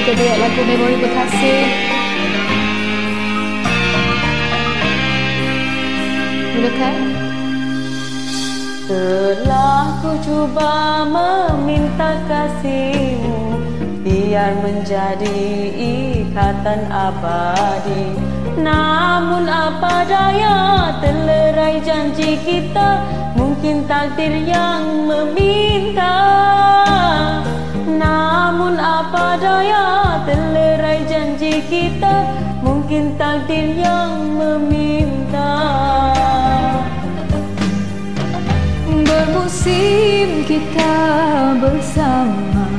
kita duet lagu Memori Berkasih. Mulakan. Telah ku cuba meminta kasihmu, biar menjadi ikatan abadi. Namun apa daya, terlerai janji kita, mungkin takdir yang meminta. Namun apa daya, terlerai janji kita, mungkin takdir yang meminta. Bermusim kita bersama,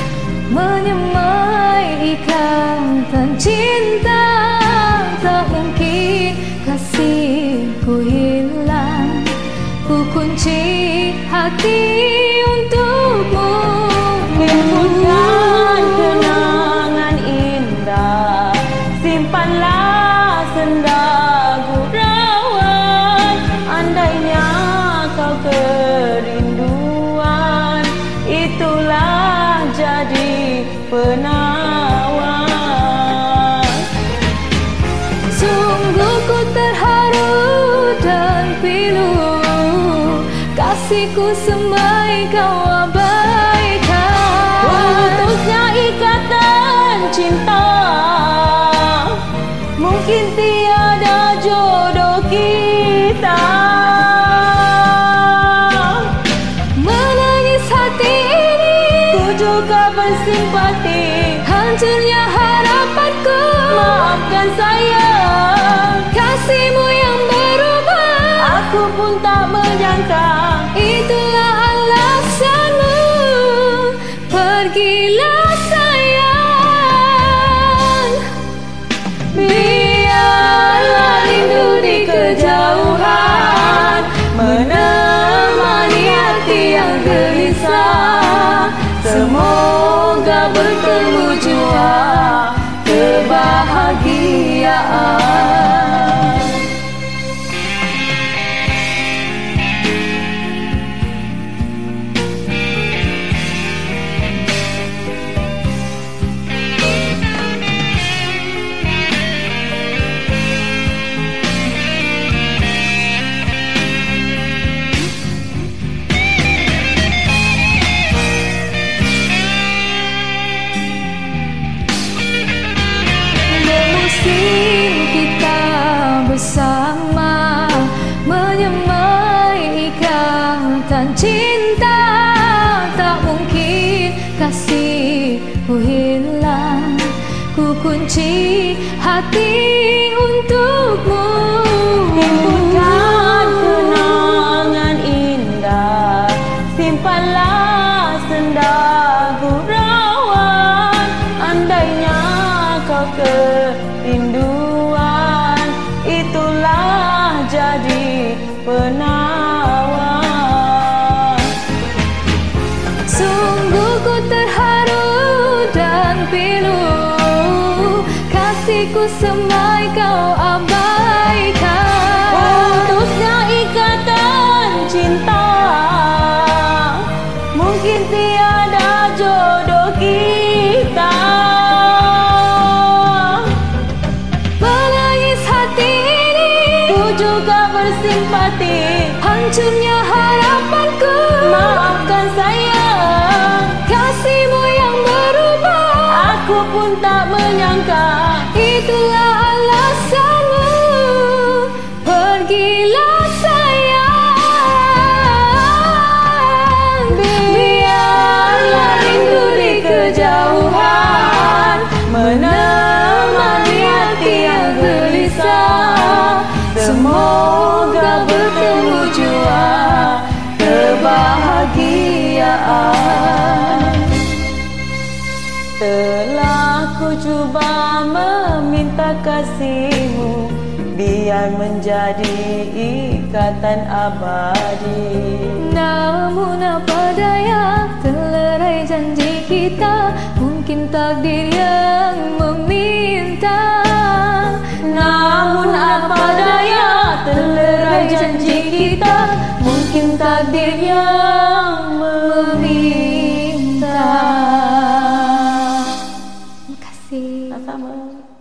menyemai ikatan cinta. Tak mungkin kasihku hilang, ku kunci hati untukmu. Himpunkan kenangan indah, simpanlah senda gurauan. Andainya kau kerinduan, itulah jadi penawar. Sungguh ku terharu dan pilu, kasihku semai kau abaikan. Putusnya ikatan cinta, mungkin tiada jodoh kita. Menangis hati ini, Ku juga bersimpati, hancurnya harapanku. maafkan saya, Kasihmu yang berubah, aku pun tak menyangka. itulah alasanmu. Pergilah sayang, Biarlah rindu di kejauhan menemani hati yang gelisah. Semoga bertemu jua kebahagiaan. bermusim kita bersama, menyemai ikatan cinta. Tak mungkin kasihku hilang, ku kunci hati untukmu. Himpunkan kenangan indah, simpanlah senda gurauan. Andainya kau kerinduan, itulah jadi penawar. Sungguh ku terharu dan pilu, kasihku semai kau abaikan. Putusnya ikatan cinta, mungkin tiada jodoh kita. Menangis hati ini, Ku juga bersimpati, hancurnya harapanku. maafkan saya, Kasihmu yang berubah, aku pun tak menyangka. itulah alasanmu. Pergilah sayang, Biarlah rindu di kejauhan menemani hati yang gelisah. Semoga bertemu jua kebahagiaan. Telah ku cuba meminta kasihmu, biar menjadi ikatan abadi. namun apa daya, terlerai janji kita, mungkin takdir yang meminta. Namun apa daya, terlerai janji kita, mungkin takdir yang meminta. Terima kasih. bersama-sama.